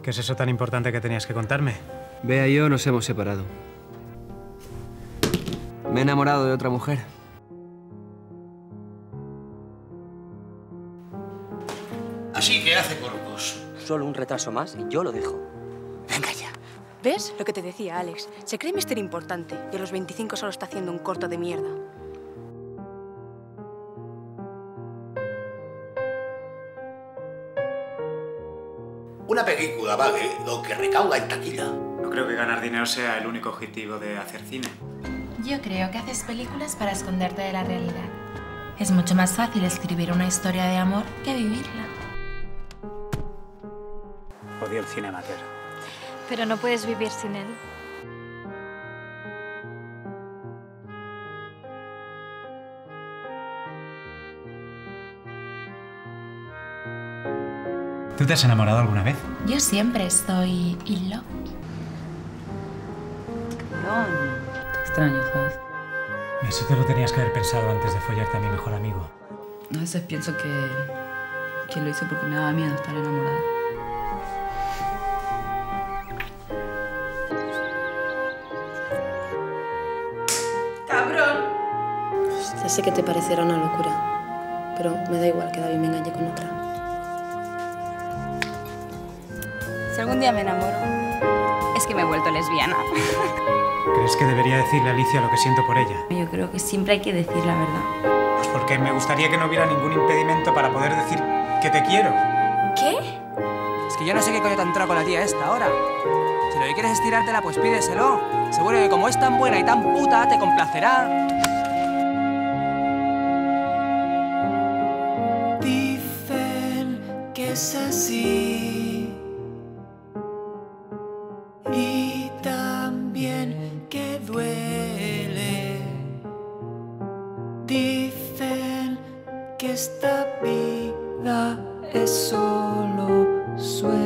¿Qué es eso tan importante que tenías que contarme? Bea y yo nos hemos separado. Me he enamorado de otra mujer. Así que hace corpus. Solo un retraso más y yo lo dejo. Venga ya. ¿Ves? Lo que te decía Alex. Se cree Mister Importante y a los 25 solo está haciendo un corto de mierda. Una película vale lo que recauda en taquilla. No creo que ganar dinero sea el único objetivo de hacer cine. Yo creo que haces películas para esconderte de la realidad. Es mucho más fácil escribir una historia de amor que vivirla. Odio el cine amateur. Pero no puedes vivir sin él. ¿Tú te has enamorado alguna vez? Yo siempre estoy in love. Te extraño, ¿sabes? Eso te lo tenías que haber pensado antes de follarte a mi mejor amigo. A veces pienso que lo hice porque me daba miedo estar enamorada. ¡Cabrón! Ya sé que te parecerá una locura, pero me da igual que David me engañe con otra. Si algún día me enamoro, es que me he vuelto lesbiana. ¿Crees que debería decirle a Alicia lo que siento por ella? Yo creo que siempre hay que decir la verdad. Pues porque me gustaría que no hubiera ningún impedimento para poder decir que te quiero. ¿Qué? Es que yo no sé qué coño te ha entrado con la tía esta ahora. Si lo que quieres es tirártela, pues pídeselo. Seguro que como es tan buena y tan puta, te complacerá. Dicen que es así y también que duele. Dicen que esta vida es solo sueño.